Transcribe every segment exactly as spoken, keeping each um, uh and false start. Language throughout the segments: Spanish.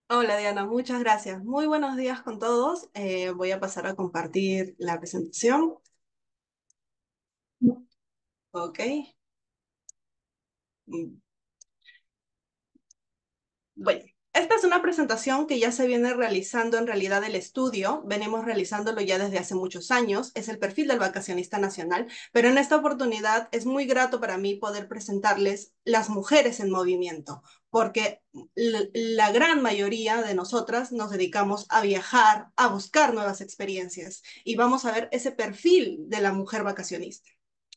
Hola Diana, muchas gracias. Muy buenos días con todos. Eh, voy a pasar a compartir la presentación. Ok. Mm, Bueno, esta es una presentación que ya se viene realizando en realidad el estudio. Venimos realizándolo ya desde hace muchos años. Es el perfil del vacacionista nacional, pero en esta oportunidad es muy grato para mí poder presentarles las mujeres en movimiento, porque l- la gran mayoría de nosotras nos dedicamos a viajar, a buscar nuevas experiencias y vamos a ver ese perfil de la mujer vacacionista.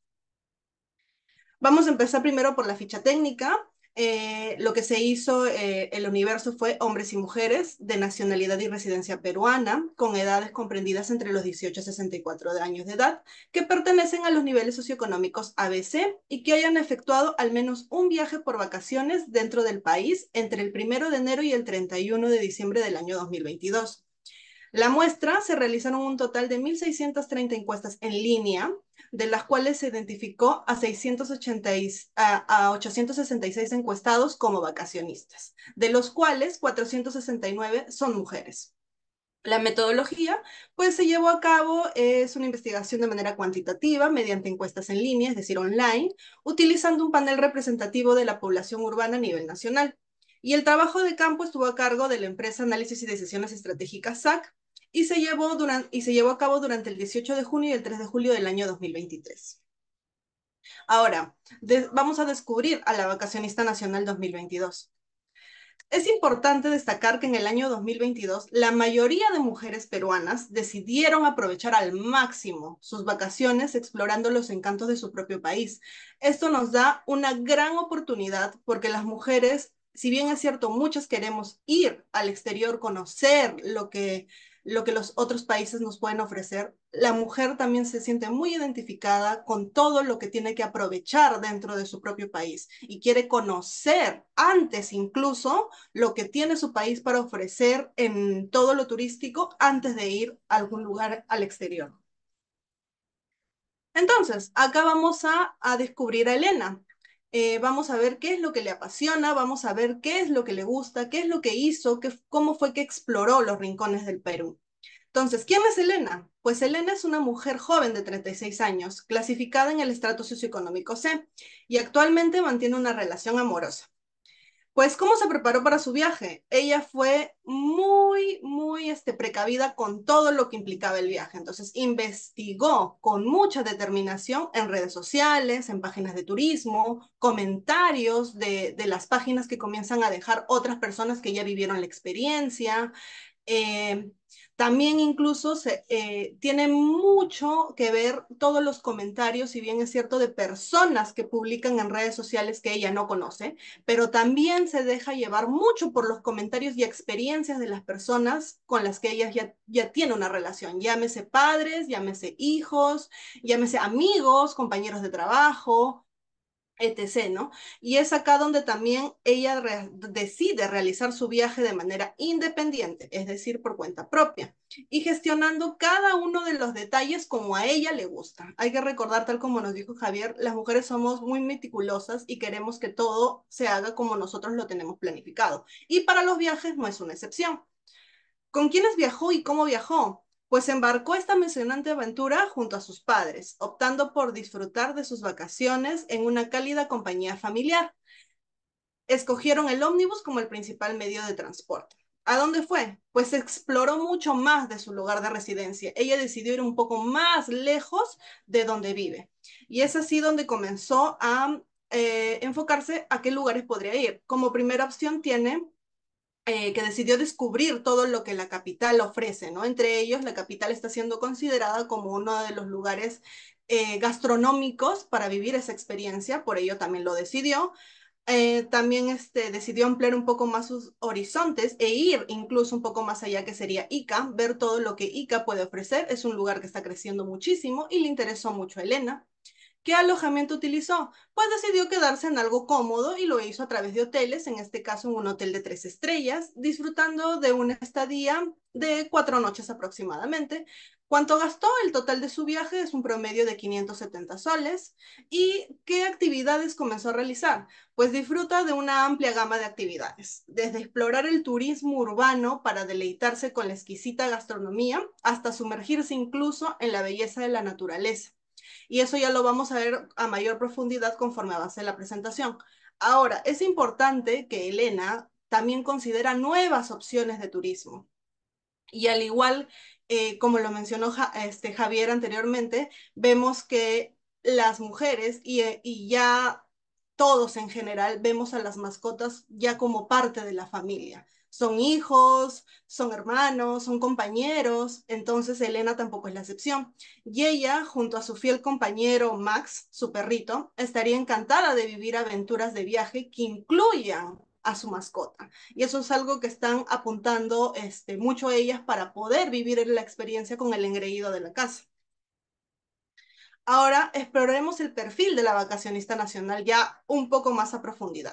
Vamos a empezar primero por la ficha técnica. Eh, lo que se hizo, eh, el universo fue hombres y mujeres de nacionalidad y residencia peruana, con edades comprendidas entre los dieciocho a sesenta y cuatro de años de edad, que pertenecen a los niveles socioeconómicos A B C y que hayan efectuado al menos un viaje por vacaciones dentro del país entre el primero de enero y el treinta y uno de diciembre del año dos mil veintidós. La muestra se realizaron un total de mil seiscientas treinta encuestas en línea, de las cuales se identificó a, seiscientos ochenta y, a, a ochocientos sesenta y seis encuestados como vacacionistas, de los cuales cuatrocientos sesenta y nueve son mujeres. La metodología, pues se llevó a cabo, es una investigación de manera cuantitativa mediante encuestas en línea, es decir, online, utilizando un panel representativo de la población urbana a nivel nacional. Y el trabajo de campo estuvo a cargo de la empresa Análisis y Decisiones Estratégicas S A C y se llevó, durante, y se llevó a cabo durante el dieciocho de junio y el tres de julio del año dos mil veintitrés. Ahora, de, vamos a descubrir a la vacacionista nacional dos mil veintidós. Es importante destacar que en el año dos mil veintidós la mayoría de mujeres peruanas decidieron aprovechar al máximo sus vacaciones explorando los encantos de su propio país. Esto nos da una gran oportunidad porque las mujeres, si bien es cierto, muchas queremos ir al exterior, conocer lo que lo que los otros países nos pueden ofrecer, la mujer también se siente muy identificada con todo lo que tiene que aprovechar dentro de su propio país y quiere conocer antes incluso lo que tiene su país para ofrecer en todo lo turístico antes de ir a algún lugar al exterior. Entonces, acá vamos a, a descubrir a Elena. Eh, vamos a ver qué es lo que le apasiona, vamos a ver qué es lo que le gusta, qué es lo que hizo, qué, cómo fue que exploró los rincones del Perú. Entonces, ¿quién es Elena? Pues Elena es una mujer joven de treinta y seis años, clasificada en el estrato socioeconómico C, y actualmente mantiene una relación amorosa. Pues, ¿cómo se preparó para su viaje? Ella fue muy, muy este, precavida con todo lo que implicaba el viaje. Entonces, investigó con mucha determinación en redes sociales, en páginas de turismo, comentarios de, de las páginas que comienzan a dejar otras personas que ya vivieron la experiencia. Eh, También incluso se, eh, tiene mucho que ver todos los comentarios, si bien es cierto, de personas que publican en redes sociales que ella no conoce, pero también se deja llevar mucho por los comentarios y experiencias de las personas con las que ella ya, ya tiene una relación, llámese padres, llámese hijos, llámese amigos, compañeros de trabajo, etcétera, ¿no? Y es acá donde también ella re decide realizar su viaje de manera independiente, es decir, por cuenta propia, y gestionando cada uno de los detalles como a ella le gusta. Hay que recordar, tal como nos dijo Javier, las mujeres somos muy meticulosas y queremos que todo se haga como nosotros lo tenemos planificado. Y para los viajes no es una excepción. ¿Con quiénes viajó y cómo viajó? Pues embarcó esta mencionante aventura junto a sus padres, optando por disfrutar de sus vacaciones en una cálida compañía familiar. Escogieron el ómnibus como el principal medio de transporte. ¿A dónde fue? Pues exploró mucho más de su lugar de residencia. Ella decidió ir un poco más lejos de donde vive. Y es así donde comenzó a eh, enfocarse a qué lugares podría ir. Como primera opción tiene eh, que decidió descubrir todo lo que la capital ofrece, ¿no? Entre ellos, la capital está siendo considerada como uno de los lugares eh, gastronómicos para vivir esa experiencia, por ello también lo decidió. Eh, también este, decidió ampliar un poco más sus horizontes e ir incluso un poco más allá que sería Ica, ver todo lo que Ica puede ofrecer. Es un lugar que está creciendo muchísimo y le interesó mucho a Elena. ¿Qué alojamiento utilizó? Pues decidió quedarse en algo cómodo y lo hizo a través de hoteles, en este caso en un hotel de tres estrellas, disfrutando de una estadía de cuatro noches aproximadamente. ¿Cuánto gastó? El total de su viaje es un promedio de quinientos setenta soles. ¿Y qué actividades comenzó a realizar? Pues disfruta de una amplia gama de actividades, desde explorar el turismo urbano para deleitarse con la exquisita gastronomía, hasta sumergirse incluso en la belleza de la naturaleza. Y eso ya lo vamos a ver a mayor profundidad conforme avance la presentación. Ahora, es importante que Elena también considera nuevas opciones de turismo. Y al igual, eh, como lo mencionó ja, este, Javier anteriormente, vemos que las mujeres y, eh, y ya todos en general vemos a las mascotas ya como parte de la familia. Son hijos, son hermanos, son compañeros, entonces Elena tampoco es la excepción. Y ella, junto a su fiel compañero Max, su perrito, estaría encantada de vivir aventuras de viaje que incluyan a su mascota. Y eso es algo que están apuntando este, mucho ellas para poder vivir la experiencia con el engreído de la casa. Ahora exploraremos el perfil de la vacacionista nacional ya un poco más a profundidad.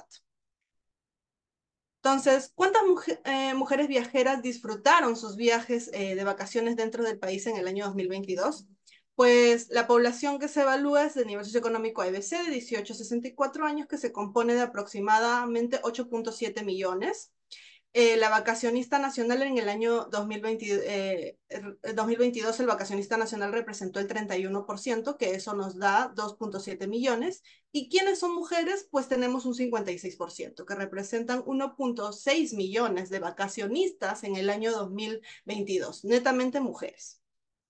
Entonces, ¿cuántas mujer, eh, mujeres viajeras disfrutaron sus viajes eh, de vacaciones dentro del país en el año dos mil veintidós? Pues la población que se evalúa es de nivel socioeconómico A B C de dieciocho a sesenta y cuatro años, que se compone de aproximadamente ocho punto siete millones. Eh, la vacacionista nacional en el año dos mil veinte, eh, dos mil veintidós, el vacacionista nacional representó el treinta y uno por ciento, que eso nos da dos punto siete millones. ¿Y quiénes son mujeres? Pues tenemos un cincuenta y seis por ciento, que representan uno punto seis millones de vacacionistas en el año dos mil veintidós, netamente mujeres.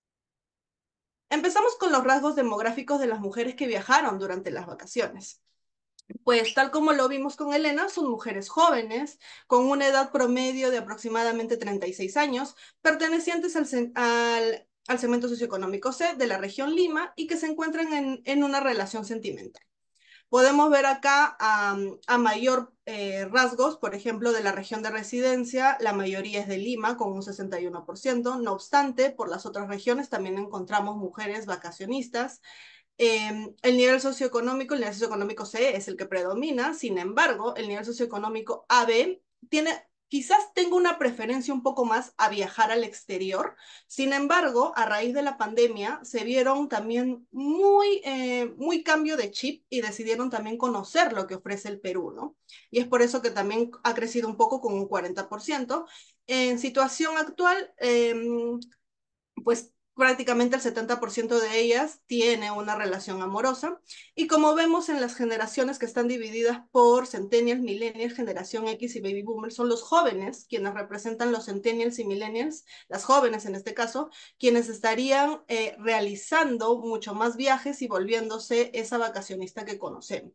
Empezamos con los rasgos demográficos de las mujeres que viajaron durante las vacaciones. Pues tal como lo vimos con Elena, son mujeres jóvenes, con una edad promedio de aproximadamente treinta y seis años, pertenecientes al, al, al segmento socioeconómico C de la región Lima y que se encuentran en, en una relación sentimental. Podemos ver acá a, a mayor eh, rasgos, por ejemplo, de la región de residencia, la mayoría es de Lima con un sesenta y uno por ciento. No obstante, por las otras regiones también encontramos mujeres vacacionistas. Eh, el nivel socioeconómico, el nivel socioeconómico C es el que predomina. Sin embargo, el nivel socioeconómico A B tiene, quizás tenga una preferencia un poco más a viajar al exterior. Sin embargo, a raíz de la pandemia se vieron también muy, eh, muy cambio de chip y decidieron también conocer lo que ofrece el Perú, ¿no? Y es por eso que también ha crecido un poco con un cuarenta por ciento. En situación actual, eh, pues prácticamente el setenta por ciento de ellas tiene una relación amorosa. Y como vemos en las generaciones que están divididas por centennials, millennials, generación X y baby boomers, son los jóvenes quienes representan los centennials y millennials, las jóvenes en este caso, quienes estarían eh, realizando mucho más viajes y volviéndose esa vacacionista que conocemos.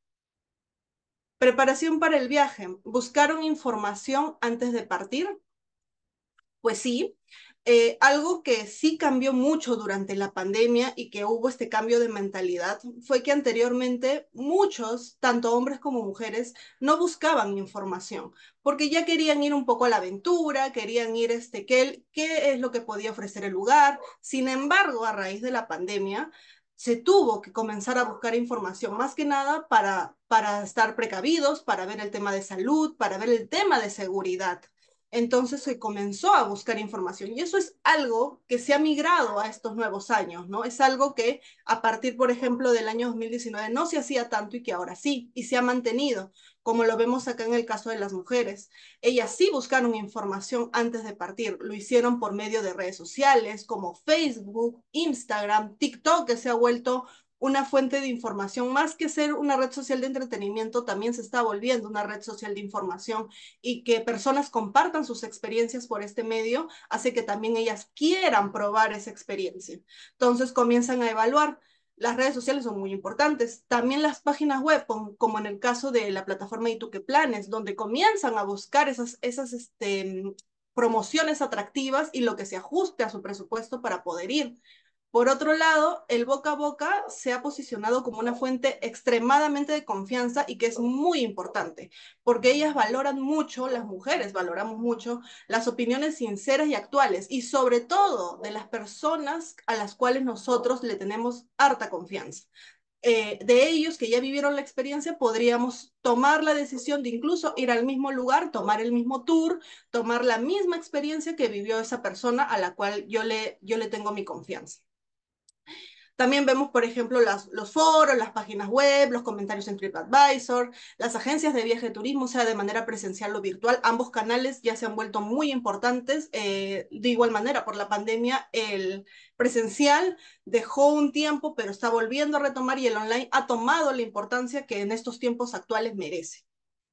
Preparación para el viaje. ¿Buscaron información antes de partir? Pues sí, eh, algo que sí cambió mucho durante la pandemia y que hubo este cambio de mentalidad fue que anteriormente muchos, tanto hombres como mujeres, no buscaban información porque ya querían ir un poco a la aventura, querían ir este, qué, qué es lo que podía ofrecer el lugar. Sin embargo, a raíz de la pandemia, se tuvo que comenzar a buscar información más que nada para, para estar precavidos, para ver el tema de salud, para ver el tema de seguridad. Entonces se comenzó a buscar información y eso es algo que se ha migrado a estos nuevos años, ¿no? Es algo que a partir, por ejemplo, del año dos mil diecinueve no se hacía tanto y que ahora sí, y se ha mantenido, como lo vemos acá en el caso de las mujeres. Ellas sí buscaron información antes de partir, lo hicieron por medio de redes sociales como Facebook, Instagram, TikTok, que se ha vuelto una fuente de información, más que ser una red social de entretenimiento, también se está volviendo una red social de información y que personas compartan sus experiencias por este medio hace que también ellas quieran probar esa experiencia. Entonces comienzan a evaluar. Las redes sociales son muy importantes. También las páginas web, como en el caso de la plataforma Ituque Planes, donde comienzan a buscar esas, esas este, promociones atractivas y lo que se ajuste a su presupuesto para poder ir. Por otro lado, el boca a boca se ha posicionado como una fuente extremadamente de confianza y que es muy importante, porque ellas valoran mucho, las mujeres valoramos mucho las opiniones sinceras y actuales, y sobre todo de las personas a las cuales nosotros le tenemos harta confianza. eh, de ellos que ya vivieron la experiencia, podríamos tomar la decisión de incluso ir al mismo lugar, tomar el mismo tour, tomar la misma experiencia que vivió esa persona a la cual yo le, yo le tengo mi confianza. También vemos, por ejemplo, las, los foros, las páginas web, los comentarios en TripAdvisor, las agencias de viaje de turismo, sea de manera presencial o virtual. Ambos canales ya se han vuelto muy importantes. Eh, de igual manera, por la pandemia, el presencial dejó un tiempo, pero está volviendo a retomar y el online ha tomado la importancia que en estos tiempos actuales merece.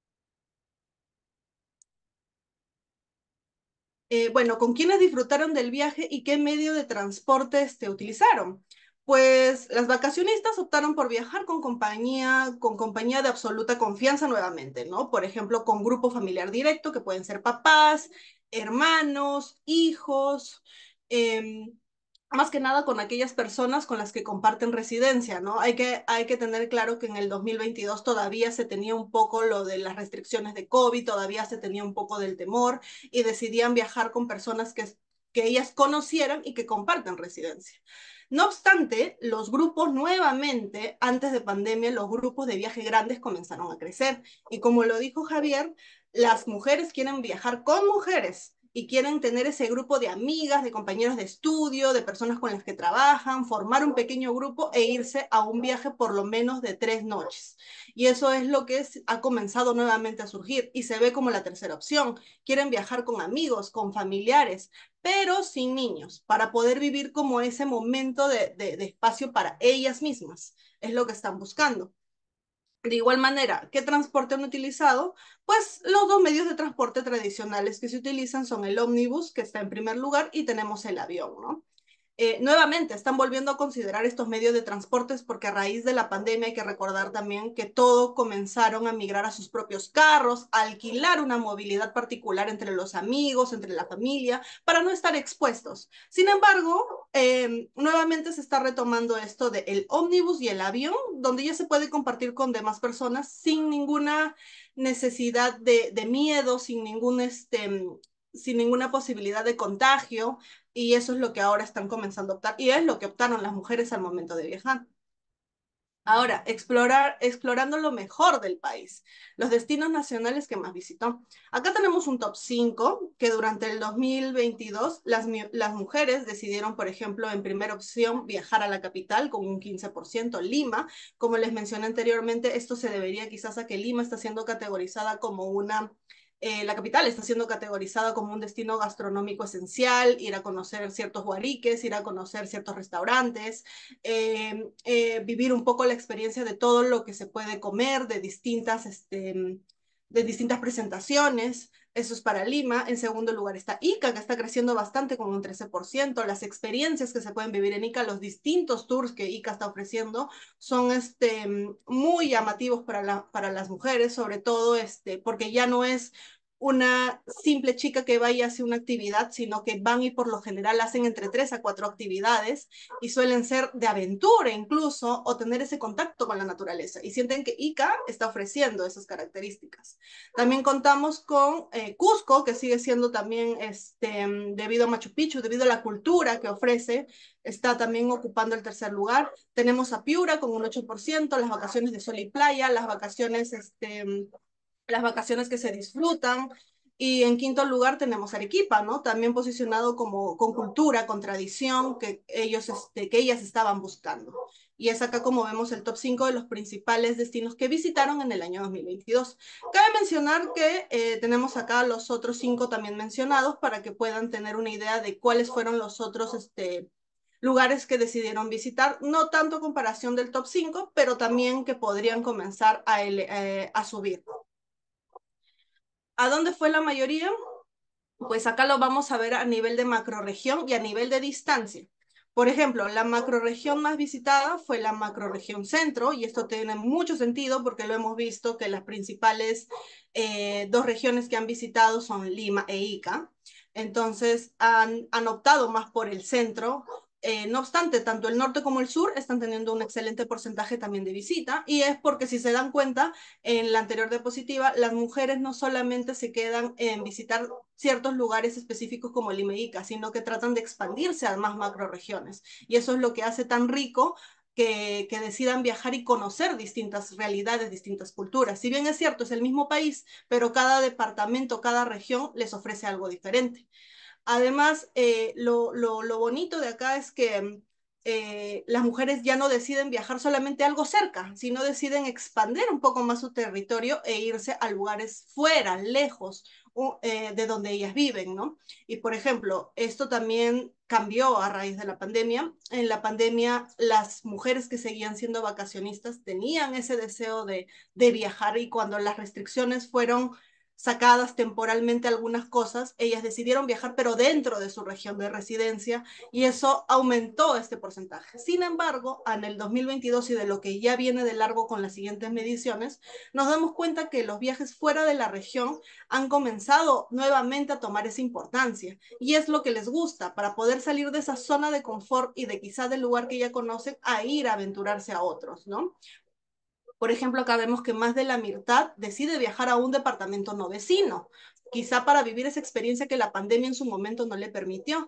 Eh, bueno, ¿con quiénes disfrutaron del viaje y qué medio de transporte este, utilizaron? Pues las vacacionistas optaron por viajar con compañía, con compañía de absoluta confianza nuevamente, ¿no? Por ejemplo, con grupo familiar directo, que pueden ser papás, hermanos, hijos, eh, más que nada con aquellas personas con las que comparten residencia, ¿no? Hay que, hay que tener claro que en el dos mil veintidós todavía se tenía un poco lo de las restricciones de COVID, todavía se tenía un poco del temor y decidían viajar con personas que, que ellas conocieran y que comparten residencia. No obstante, los grupos nuevamente, antes de pandemia, los grupos de viaje grandes comenzaron a crecer. Y como lo dijo Javier, las mujeres quieren viajar con mujeres y quieren tener ese grupo de amigas, de compañeros de estudio, de personas con las que trabajan, formar un pequeño grupo e irse a un viaje por lo menos de tres noches. Y eso es lo que es, ha comenzado nuevamente a surgir y se ve como la tercera opción. Quieren viajar con amigos, con familiares, pero sin niños, para poder vivir como ese momento de, de, de espacio para ellas mismas. Es lo que están buscando. De igual manera, ¿qué transporte han utilizado? Pues los dos medios de transporte tradicionales que se utilizan son el ómnibus, que está en primer lugar, y tenemos el avión, ¿no? Eh, nuevamente están volviendo a considerar estos medios de transportes porque a raíz de la pandemia hay que recordar también que todos comenzaron a migrar a sus propios carros, a alquilar una movilidad particular entre los amigos, entre la familia, para no estar expuestos. Sin embargo, eh, nuevamente se está retomando esto del de ómnibus y el avión, donde ya se puede compartir con demás personas sin ninguna necesidad de, de miedo, sin ningún este, sin ninguna posibilidad de contagio, y eso es lo que ahora están comenzando a optar, y es lo que optaron las mujeres al momento de viajar. Ahora, explorar, explorando lo mejor del país, los destinos nacionales que más visitó. Acá tenemos un top cinco que durante el dos mil veintidós las, las mujeres decidieron, por ejemplo, en primera opción viajar a la capital con un quince por ciento, Lima. Como les mencioné anteriormente, esto se debería quizás a que Lima está siendo categorizada como una eh, la capital está siendo categorizada como un destino gastronómico esencial, ir a conocer ciertos huariques, ir a conocer ciertos restaurantes, eh, eh, vivir un poco la experiencia de todo lo que se puede comer, de distintas, este, de distintas presentaciones. Eso es para Lima. En segundo lugar está Ica, que está creciendo bastante con un trece por ciento. Las experiencias que se pueden vivir en Ica, los distintos tours que Ica está ofreciendo son este, muy llamativos para, la, para las mujeres, sobre todo este, porque ya no es una simple chica que vaya a hacer una actividad, sino que van y por lo general hacen entre tres a cuatro actividades y suelen ser de aventura incluso o tener ese contacto con la naturaleza y sienten que Ica está ofreciendo esas características. También contamos con eh, Cusco, que sigue siendo también este, debido a Machu Picchu, debido a la cultura que ofrece, está también ocupando el tercer lugar. Tenemos a Piura con un ocho por ciento, las vacaciones de sol y playa, las vacaciones este, las vacaciones que se disfrutan. Y en quinto lugar tenemos Arequipa, ¿no? También posicionado como con cultura, con tradición que ellos, este, que ellas estaban buscando. Y es acá como vemos el top cinco de los principales destinos que visitaron en el año dos mil veintidós. Cabe mencionar que eh, tenemos acá los otros cinco también mencionados para que puedan tener una idea de cuáles fueron los otros este, lugares que decidieron visitar, no tanto comparación del top cinco, pero también que podrían comenzar a, eh, a subir. ¿A dónde fue la mayoría? Pues acá lo vamos a ver a nivel de macrorregión y a nivel de distancia. Por ejemplo, la macrorregión más visitada fue la macrorregión centro, y esto tiene mucho sentido porque lo hemos visto que las principales eh, dos regiones que han visitado son Lima e Ica. Entonces han, han optado más por el centro. Eh, no obstante, tanto el norte como el sur están teniendo un excelente porcentaje también de visita, y es porque si se dan cuenta, en la anterior diapositiva, las mujeres no solamente se quedan en visitar ciertos lugares específicos como Lima y Ica, sino que tratan de expandirse a más macroregiones. Y eso es lo que hace tan rico que, que decidan viajar y conocer distintas realidades, distintas culturas. Si bien es cierto, es el mismo país, pero cada departamento, cada región les ofrece algo diferente. Además, eh, lo, lo, lo, bonito de acá es que eh, las mujeres ya no deciden viajar solamente algo cerca, sino deciden expandir un poco más su territorio e irse a lugares fuera, lejos uh, eh, de donde ellas viven, ¿no? Y por ejemplo, esto también cambió a raíz de la pandemia. En la pandemia, las mujeres que seguían siendo vacacionistas tenían ese deseo de, de viajar y cuando las restricciones fueron sacadas temporalmente algunas cosas, ellas decidieron viajar, pero dentro de su región de residencia, y eso aumentó este porcentaje. Sin embargo, en el dos mil veintidós y de lo que ya viene de largo con las siguientes mediciones, nos damos cuenta que los viajes fuera de la región han comenzado nuevamente a tomar esa importancia, y es lo que les gusta, para poder salir de esa zona de confort y de quizá del lugar que ya conocen, a ir a aventurarse a otros, ¿no? Por ejemplo, acá vemos que más de la mitad decide viajar a un departamento no vecino, quizá para vivir esa experiencia que la pandemia en su momento no le permitió.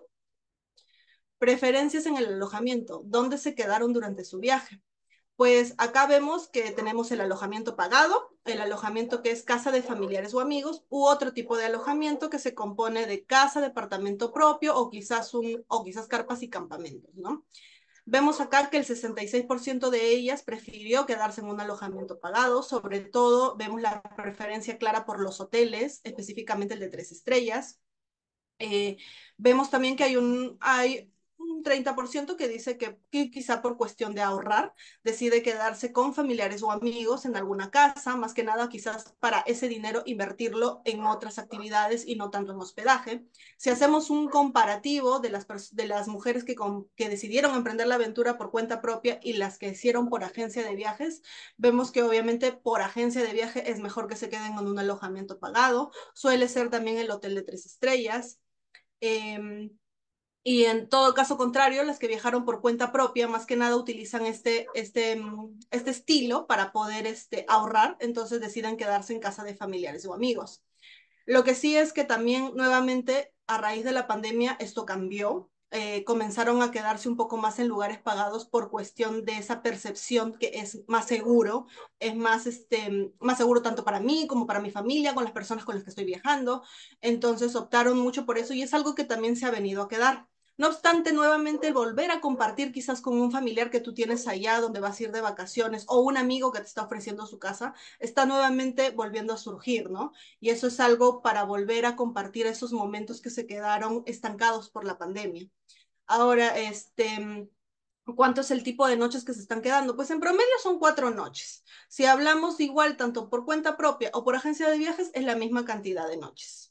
Preferencias en el alojamiento, ¿dónde se quedaron durante su viaje? Pues acá vemos que tenemos el alojamiento pagado, el alojamiento que es casa de familiares o amigos, u otro tipo de alojamiento que se compone de casa, departamento propio o quizás, un, o quizás carpas y campamentos, ¿no? Vemos acá que el sesenta y seis por ciento de ellas prefirió quedarse en un alojamiento pagado, sobre todo vemos la preferencia clara por los hoteles, específicamente el de tres estrellas. Eh, vemos también que hay un, hay un treinta por ciento que dice que, que quizá por cuestión de ahorrar decide quedarse con familiares o amigos en alguna casa, más que nada quizás para ese dinero invertirlo en otras actividades y no tanto en hospedaje. Si hacemos un comparativo de las, de las mujeres que, con, que decidieron emprender la aventura por cuenta propia y las que hicieron por agencia de viajes, vemos que obviamente por agencia de viaje es mejor que se queden en un alojamiento pagado, suele ser también el hotel de tres estrellas. Eh, y en todo caso contrario, las que viajaron por cuenta propia, más que nada utilizan este, este, este estilo para poder este, ahorrar, entonces deciden quedarse en casa de familiares o amigos. Lo que sí es que también nuevamente a raíz de la pandemia esto cambió. Eh, comenzaron a quedarse un poco más en lugares pagados por cuestión de esa percepción que es más seguro, es más, este, más seguro tanto para mí como para mi familia, con las personas con las que estoy viajando. Entonces optaron mucho por eso y es algo que también se ha venido a quedar. No obstante, nuevamente el volver a compartir quizás con un familiar que tú tienes allá donde vas a ir de vacaciones o un amigo que te está ofreciendo su casa, está nuevamente volviendo a surgir, ¿no? Y eso es algo para volver a compartir esos momentos que se quedaron estancados por la pandemia. Ahora, este, ¿cuánto es el tipo de noches que se están quedando? Pues en promedio son cuatro noches. Si hablamos igual tanto por cuenta propia o por agencia de viajes, es la misma cantidad de noches.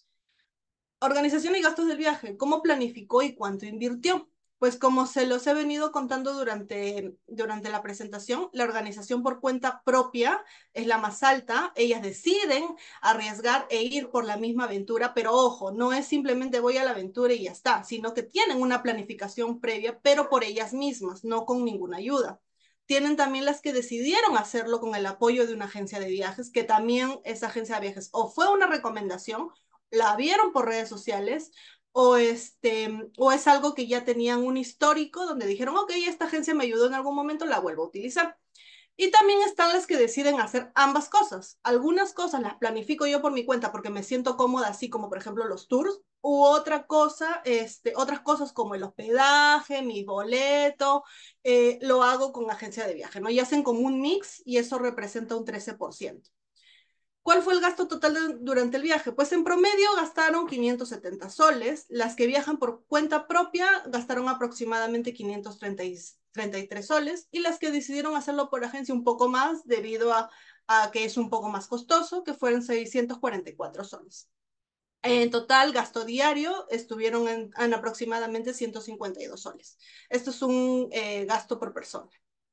Organización y gastos del viaje. ¿Cómo planificó y cuánto invirtió? Pues como se los he venido contando durante, durante la presentación, la organización por cuenta propia es la más alta. Ellas deciden arriesgar e ir por la misma aventura, pero ojo, no es simplemente voy a la aventura y ya está, sino que tienen una planificación previa, pero por ellas mismas, no con ninguna ayuda. Tienen también las que decidieron hacerlo con el apoyo de una agencia de viajes, que también esa agencia de viajes o fue una recomendación, la vieron por redes sociales o, este, o es algo que ya tenían un histórico donde dijeron, ok, esta agencia me ayudó en algún momento, la vuelvo a utilizar. Y también están las que deciden hacer ambas cosas. Algunas cosas las planifico yo por mi cuenta porque me siento cómoda, así como por ejemplo los tours, u otra cosa, este, otras cosas como el hospedaje, mi boleto, eh, lo hago con agencia de viaje, ¿no? Y hacen como un mix y eso representa un trece por ciento. ¿Cuál fue el gasto total de, durante el viaje? Pues en promedio gastaron quinientos setenta soles, las que viajan por cuenta propia gastaron aproximadamente quinientos treinta y tres soles y las que decidieron hacerlo por agencia un poco más debido a, a que es un poco más costoso, que fueron seiscientos cuarenta y cuatro soles. En total, gasto diario estuvieron en, en aproximadamente ciento cincuenta y dos soles. Esto es un eh, gasto por persona.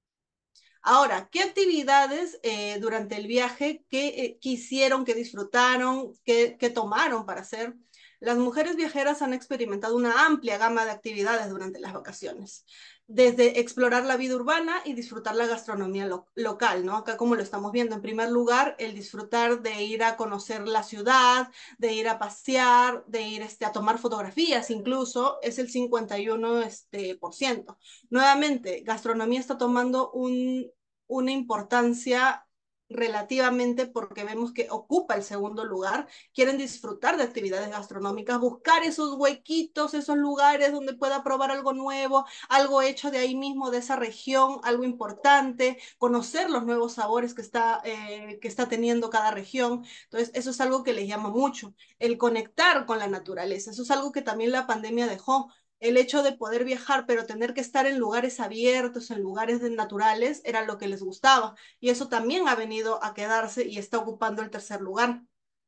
Ahora, ¿qué actividades eh, durante el viaje que eh, quisieron, que disfrutaron, que, que tomaron para hacer? Las mujeres viajeras han experimentado una amplia gama de actividades durante las vacaciones, desde explorar la vida urbana y disfrutar la gastronomía lo local, ¿no? Acá como lo estamos viendo, en primer lugar, el disfrutar de ir a conocer la ciudad, de ir a pasear, de ir este, a tomar fotografías incluso, es el cincuenta y uno este, por ciento. Nuevamente, gastronomía está tomando un, una importancia relativamente porque vemos que ocupa el segundo lugar, quieren disfrutar de actividades gastronómicas, buscar esos huequitos, esos lugares donde pueda probar algo nuevo, algo hecho de ahí mismo, de esa región, algo importante, conocer los nuevos sabores que está, eh, que está teniendo cada región. Entonces, eso es algo que les llama mucho, el conectar con la naturaleza. Eso es algo que también la pandemia dejó. El hecho de poder viajar, pero tener que estar en lugares abiertos, en lugares naturales, era lo que les gustaba. Y eso también ha venido a quedarse y está ocupando el tercer lugar,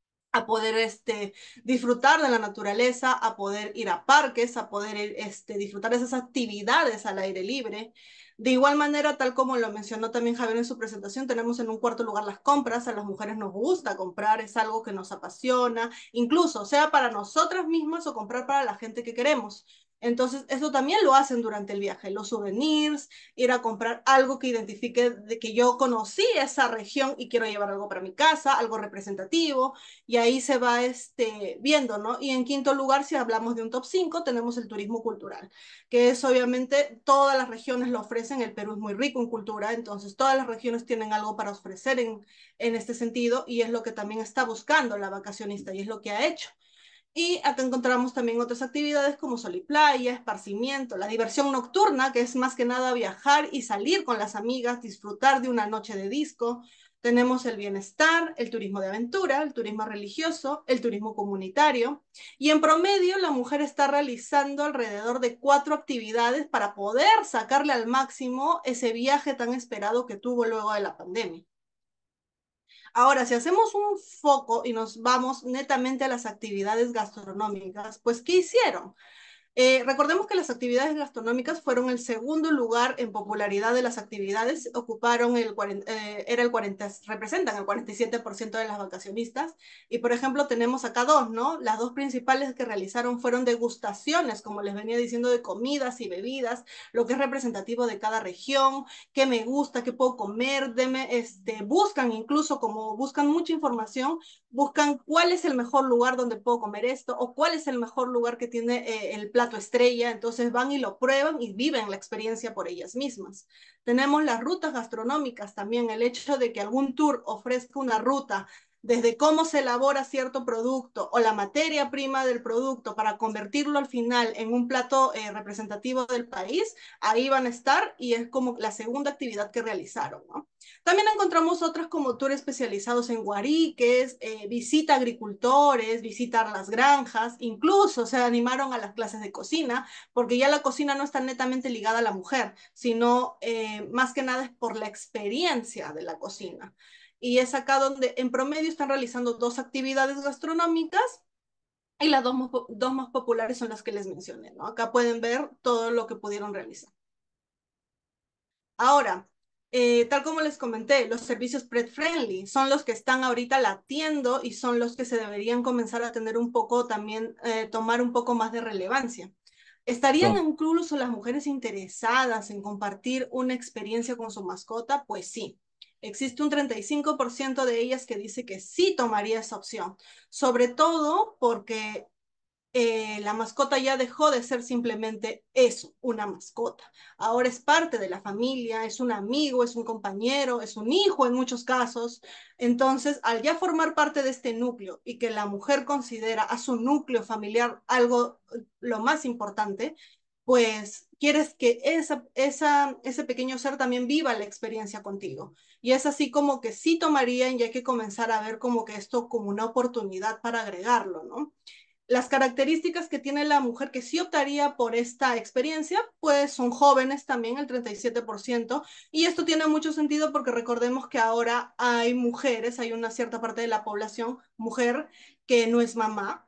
a poder este, disfrutar de la naturaleza, a poder ir a parques, a poder ir, este, disfrutar de esas actividades al aire libre. De igual manera, tal como lo mencionó también Javier en su presentación, tenemos en un cuarto lugar las compras. A las mujeres nos gusta comprar, es algo que nos apasiona, incluso sea para nosotras mismas o comprar para la gente que queremos. Entonces, eso también lo hacen durante el viaje, los souvenirs, ir a comprar algo que identifique de que yo conocí esa región y quiero llevar algo para mi casa, algo representativo, y ahí se va este, viendo, ¿no? Y en quinto lugar, si hablamos de un top cinco, tenemos el turismo cultural, que es obviamente todas las regiones lo ofrecen, el Perú es muy rico en cultura, entonces todas las regiones tienen algo para ofrecer en, en este sentido y es lo que también está buscando la vacacionista y es lo que ha hecho. Y acá encontramos también otras actividades como sol y playa, esparcimiento, la diversión nocturna, que es más que nada viajar y salir con las amigas, disfrutar de una noche de disco. Tenemos el bienestar, el turismo de aventura, el turismo religioso, el turismo comunitario. Y en promedio, la mujer está realizando alrededor de cuatro actividades para poder sacarle al máximo ese viaje tan esperado que tuvo luego de la pandemia. Ahora, si hacemos un foco y nos vamos netamente a las actividades gastronómicas, pues ¿qué hicieron? Eh, recordemos que las actividades gastronómicas fueron el segundo lugar en popularidad de las actividades, ocuparon el cuarenta, eh, era el cuarenta, representan el cuarenta y siete por ciento de las vacacionistas. Y por ejemplo, tenemos acá dos, ¿no? Las dos principales que realizaron fueron degustaciones, como les venía diciendo, de comidas y bebidas, lo que es representativo de cada región, qué me gusta, qué puedo comer, deme, este, buscan incluso, como buscan mucha información, buscan cuál es el mejor lugar donde puedo comer esto o cuál es el mejor lugar que tiene eh, el plato estrella, entonces van y lo prueban y viven la experiencia por ellas mismas. Tenemos las rutas gastronómicas también, el hecho de que algún tour ofrezca una ruta desde cómo se elabora cierto producto o la materia prima del producto para convertirlo al final en un plato eh, representativo del país, ahí van a estar y es como la segunda actividad que realizaron, ¿no? También encontramos otras como tours especializados en guariques, eh, visita a agricultores, visitar las granjas, incluso se animaron a las clases de cocina, porque ya la cocina no está netamente ligada a la mujer, sino eh, más que nada es por la experiencia de la cocina. Y es acá donde en promedio están realizando dos actividades gastronómicas y las dos, dos más populares son las que les mencioné, ¿no? Acá pueden ver todo lo que pudieron realizar. Ahora, eh, tal como les comenté, los servicios pet friendly son los que están ahorita latiendo y son los que se deberían comenzar a tener un poco también, eh, tomar un poco más de relevancia. ¿Estarían Claro. incluso las mujeres interesadas en compartir una experiencia con su mascota? Pues sí. Existe un treinta y cinco por ciento de ellas que dice que sí tomaría esa opción, sobre todo porque eh, la mascota ya dejó de ser simplemente eso, una mascota. Ahora es parte de la familia, es un amigo, es un compañero, es un hijo en muchos casos. Entonces, al ya formar parte de este núcleo y que la mujer considera a su núcleo familiar algo eh, lo más importante, pues quieres que esa, esa, ese pequeño ser también viva la experiencia contigo. Y es así como que sí tomarían y hay que comenzar a ver como que esto como una oportunidad para agregarlo, ¿no? Las características que tiene la mujer que sí optaría por esta experiencia, pues son jóvenes también, el treinta y siete por ciento, y esto tiene mucho sentido porque recordemos que ahora hay mujeres, hay una cierta parte de la población mujer que no es mamá,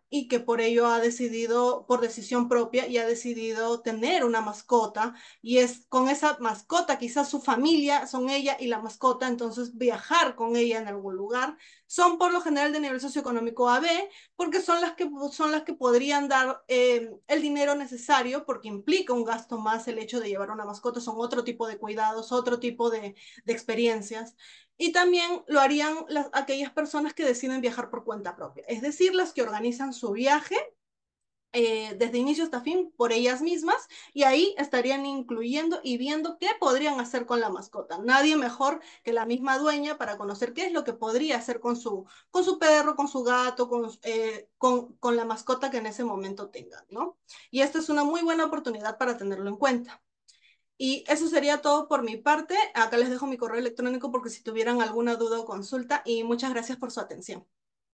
y que por ello ha decidido, por decisión propia, y ha decidido tener una mascota, y es con esa mascota, quizás su familia, son ella y la mascota, entonces viajar con ella en algún lugar, son por lo general de nivel socioeconómico A B, porque son las que, son las que podrían dar eh, el dinero necesario, porque implica un gasto más el hecho de llevar una mascota, son otro tipo de cuidados, otro tipo de, de experiencias. Y también lo harían las, aquellas personas que deciden viajar por cuenta propia, es decir, las que organizan su viaje eh, desde inicio hasta fin por ellas mismas, y ahí estarían incluyendo y viendo qué podrían hacer con la mascota. Nadie mejor que la misma dueña para conocer qué es lo que podría hacer con su, con su perro, con su gato, con, eh, con, con la mascota que en ese momento tengan, ¿no? Y esta es una muy buena oportunidad para tenerlo en cuenta. Y eso sería todo por mi parte. Acá les dejo mi correo electrónico porque si tuvieran alguna duda o consulta, y muchas gracias por su atención.